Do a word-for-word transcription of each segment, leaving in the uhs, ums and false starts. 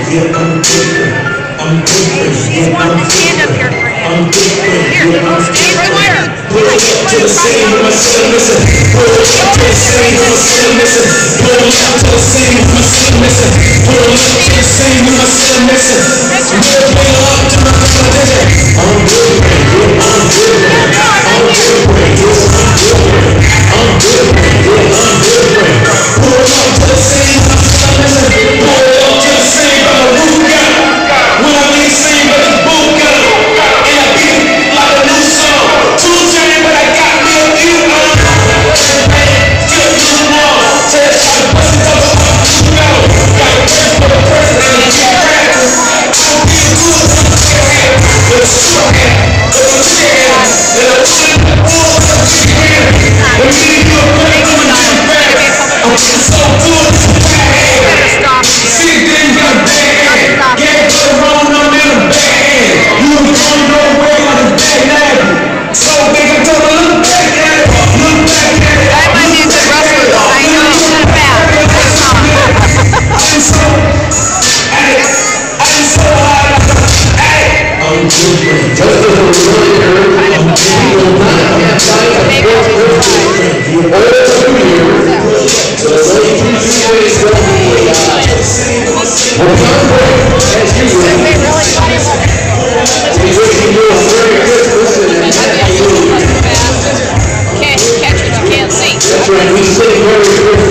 Yeah, I'm different. I'm different. Yeah, I'm different. I'm different. Yeah, I'm different. Pull up to the scene with my son missing. Pull up to the scene with my son missing. Pull up to the scene with my son missing. Pull up to the scene with my son missing. Pull up to my competition. I'm different. Yeah, I'm different. I'm different. Yeah, I'm different. I'm different. Yeah, I'm different. Pull up to the scene with my son missing. Pull up to the scene with my roof gun. When I mean scene with the boot gun. And I beat it like a new song. Two chain, but I got me a few on. Still new one. Tell you the bust it up. You know. Got a person for the person and the kid practice. I don't be good. But it's true. But it's true. And I should have all of the shit. When me and you are running on the gym practice. I'm getting so good. See, then you got a bad hand. Yeah, but wrong, I'm in a bad hand. You don't know where I'm in a bad hand. So they can tell me, look back at it. Look back at it. That might be a good wrestler, though. I know he's not bad. I'm so, hey, I'm so high. Hey, I'm different. Just as a reminder, I'm different. Maybe I'll be surprised. You owe two years. So it's only two days left. We're not great as you were. They really thought it was. We wish you were very good. Listen, and happy you. Can't catch what you can't see. That's right. We say very good.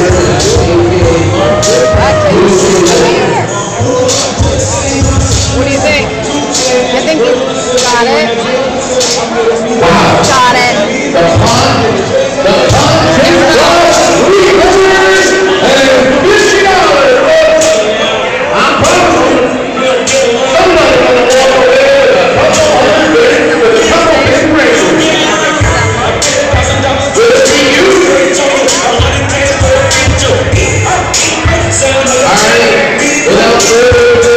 What do you think? I think you got it. Wow. Got it. The pond, the pond takes off. Three winners and fifty dollars. I'm proud. Somebody gonna walk away with a couple hundred with a couple big races. Will it be you? All right. Without further ado,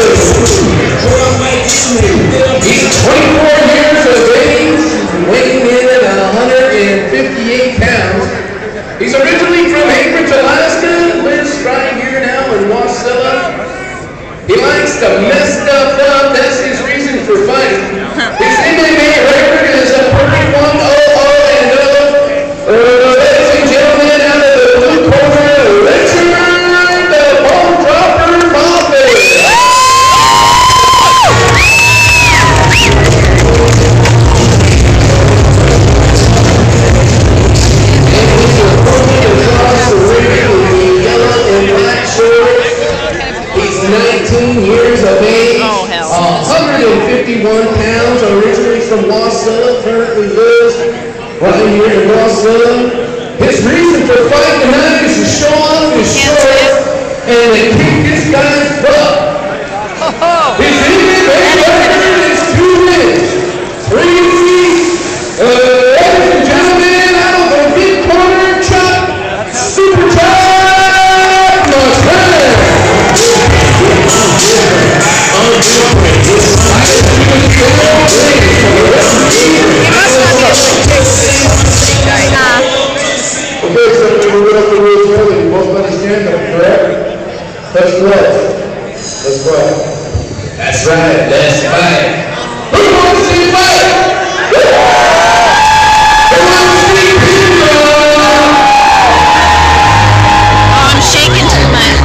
he's twenty-four years of age, weighing in at one hundred fifty-eight pounds. He's originally from Anchorage, Alaska, lives right here now in Wasilla. He likes to mess stuff up, that's his reason for fighting. His M M A record is a perfect one, oh, oh, and oh. Uh, ladies and gentlemen, out of the blue corner, Richard the Bone Dropper Moffitt. nineteen years of age, oh, hell. one hundred fifty-one pounds, originally from Wasilla, currently lives right here in Wasilla. His reason for fighting tonight is to show off his shorts and to kick this guy's butt. His M M A record is two wins, three defeats. Uh, ladies and gentlemen, out of the big corner, Chuck Super Chuck Montana. I'm different. Okay, so we're going to rules here that you both understand that, correct? That's right. That's right. That's right. That's right. Who wants to see fight? Who wants to see people? Oh, I'm shaking too much.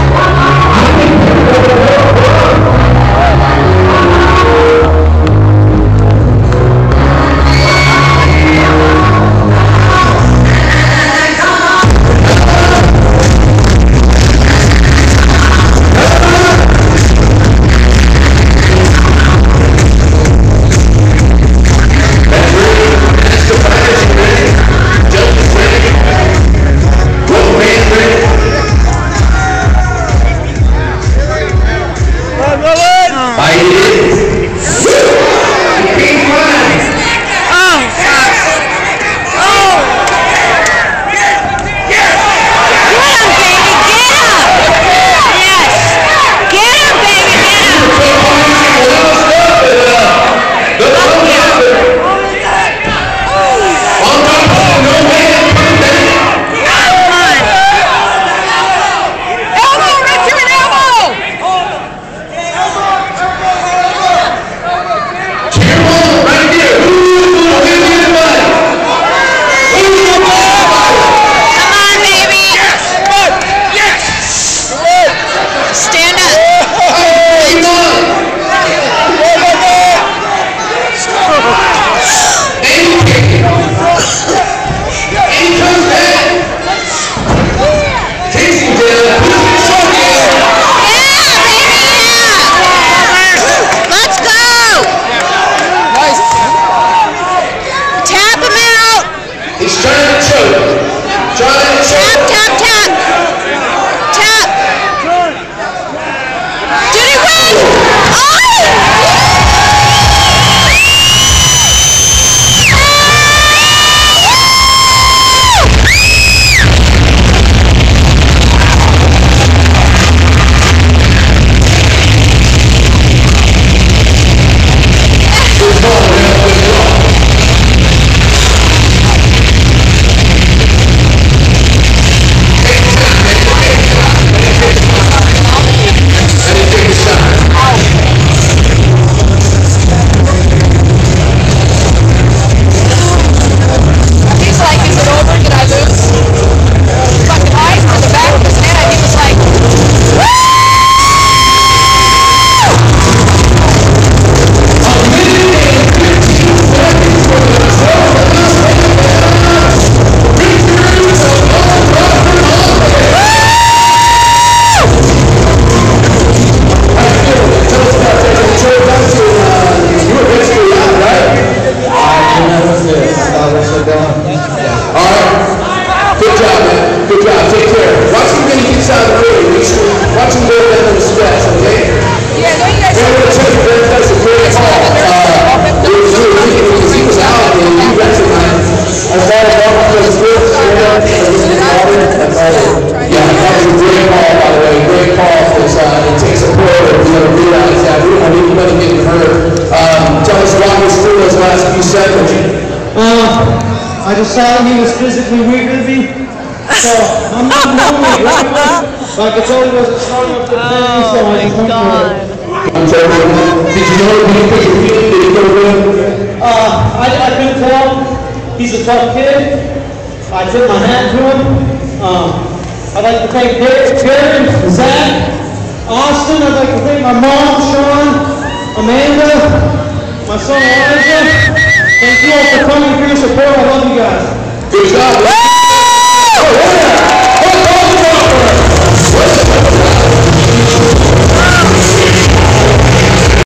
Watch him go down to the steps, okay? Yeah, no, you guys. We're going to take a break. That's a great call. Uh, because he was out and you recognized. I thought about it was good. Yeah, that was a great call, by the way. Great call. Because uh, it takes a pro to be able to realize that. We don't want anybody getting hurt. Um, tell us walk us through those last few seconds. Uh, I decided he was physically weaker than me. So I'm not moving, right? But I could tell he wasn't strong enough to defend me, so I just went for it. I'm sorry. Did you know when you put your feet in? Did you go good? Uh, I, I couldn't tell. He's a tough kid. I took my hat to him. Um, I'd like to thank Derek, Karen, Zach, Austin. I'd like to thank my mom, Sean, Amanda, my son, Elijah. Thank you all for coming for your support. I love you guys. Good job. Oh, yeah.